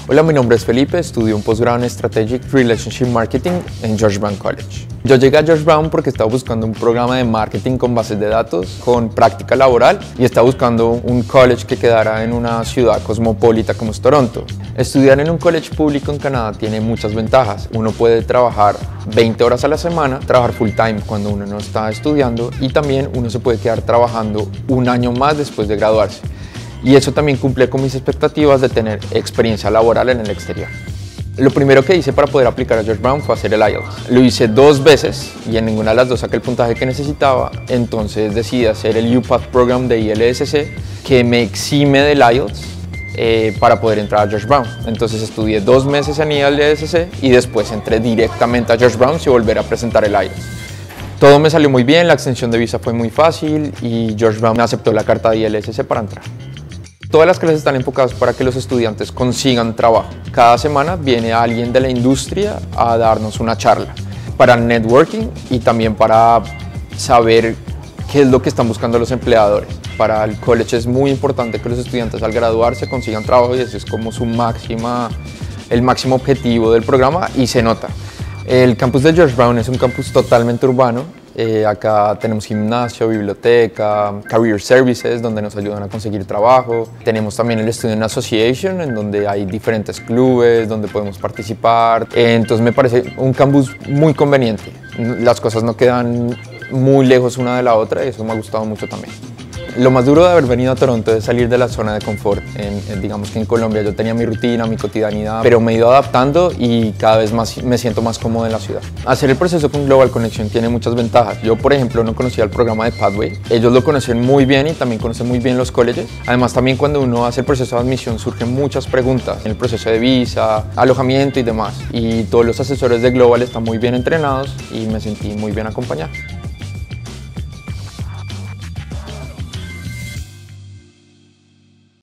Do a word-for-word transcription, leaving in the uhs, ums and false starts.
Hola, mi nombre es Felipe, estudio un posgrado en Strategic Relationship Marketing en George Brown College. Yo llegué a George Brown porque estaba buscando un programa de marketing con bases de datos, con práctica laboral, y estaba buscando un college que quedara en una ciudad cosmopolita como es Toronto. Estudiar en un college público en Canadá tiene muchas ventajas. Uno puede trabajar veinte horas a la semana, trabajar full time cuando uno no está estudiando, y también uno se puede quedar trabajando un año más después de graduarse. Y eso también cumple con mis expectativas de tener experiencia laboral en el exterior. Lo primero que hice para poder aplicar a George Brown fue hacer el I E L T S. Lo hice dos veces y en ninguna de las dos saqué el puntaje que necesitaba, entonces decidí hacer el U P A T Program de I L S C, que me exime del I E L T S eh, para poder entrar a George Brown. Entonces estudié dos meses en I L S C y después entré directamente a George Brown sin volver a presentar el I E L T S. Todo me salió muy bien, la extensión de visa fue muy fácil y George Brown me aceptó la carta de I L S C para entrar. Todas las clases están enfocadas para que los estudiantes consigan trabajo. Cada semana viene alguien de la industria a darnos una charla para networking y también para saber qué es lo que están buscando los empleadores. Para el college es muy importante que los estudiantes al graduarse consigan trabajo y ese es como su máxima, el máximo objetivo del programa y se nota. El campus de George Brown es un campus totalmente urbano. Eh, acá tenemos gimnasio, biblioteca, career services donde nos ayudan a conseguir trabajo. Tenemos también el Student Association en donde hay diferentes clubes donde podemos participar. Eh, entonces me parece un campus muy conveniente. Las cosas no quedan muy lejos una de la otra y eso me ha gustado mucho también. Lo más duro de haber venido a Toronto es salir de la zona de confort. En, en, digamos que en Colombia yo tenía mi rutina, mi cotidianidad, pero me he ido adaptando y cada vez más me siento más cómodo en la ciudad. Hacer el proceso con Global Connection tiene muchas ventajas. Yo, por ejemplo, no conocía el programa de Pathway. Ellos lo conocen muy bien y también conocen muy bien los colleges. Además, también cuando uno hace el proceso de admisión surgen muchas preguntas en el proceso de visa, alojamiento y demás. Y todos los asesores de Global están muy bien entrenados y me sentí muy bien acompañado.